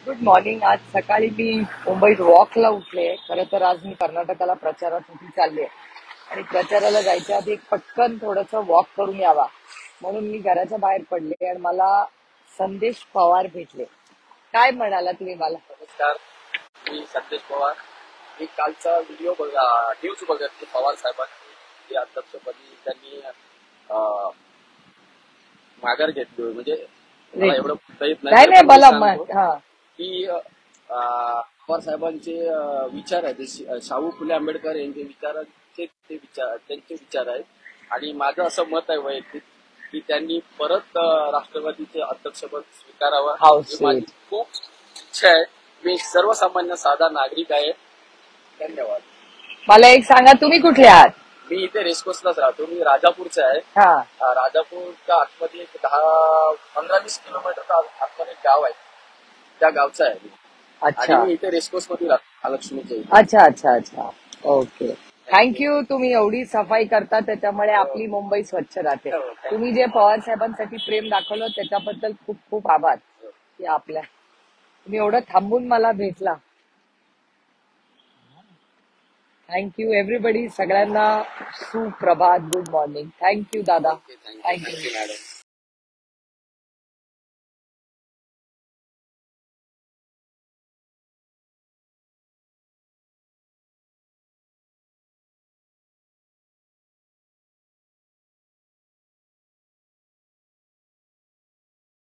Good morning. आज सकाळी मी मुंबईत वॉकला उठले. खरं तर आज मी कर्नाटकाला प्रचारासाठी चालले आणि प्रचाराला जायच्या आधी एक पटकन थोडंसं वॉक करून यावा म्हणून मी घराच्या बाहेर पडले आणि मला संदेश पवार भेटले. काय म्हणाला तुम्ही मला? नमस्कार, मी संदेश पवार. मी कालचा व्हिडिओ न्यूज बघत की पवार साहेबांनी अध्यक्षपदी त्यांनी माघार घेतली. म्हणजे मला एवढं बोलता येत नाही नाही, नाही पण मी मला सांगतो हा की पवार साहेबांचे विचार आहेत, ते शाहू फुले आंबेडकर यांचे विचारांचे त्यांचे विचार आहेत. आणि माझं असं मत आहे वैयक्तिक की त्यांनी परत राष्ट्रवादीचे अध्यक्षपद स्वीकारावं हाऊस ही माझी खूप इच्छा आहे. मी सर्वसामान्य साधा नागरिक आहे. धन्यवाद. मला एक सांगा, तुम्ही कुठले आहात? मी इथे रेसकोर्सलाच राहतो. मी राजापूरचा आहे. हा राजापूरच्या आतमध्ये एक 10-15-20 किलोमीटरचा आतमध्ये एक गाव आहे, त्या गावचा आहे मी. आणि अच्छा मी इथे रेसकोर्स मध्ये राहतो, महालक्ष्मीच्या इथे. अच्छा अच्छा अच्छा. ओके. थँक्यू. तुम्ही एवढी सफाई करता त्याच्यामुळे आपली मुंबई स्वच्छ राहते. तुम्ही जे पवार साहेबांसाठी प्रेम दाखवलं त्याच्याबद्दल खूप खूप आभार. की तुम्ही एवढं थांबून मला भेटला. Thank you everybody. सगळ्यांना सुप्रभात, गुड मॉर्निंग. थँक्यू दादा. Okay, thank you thank you. मॅडम.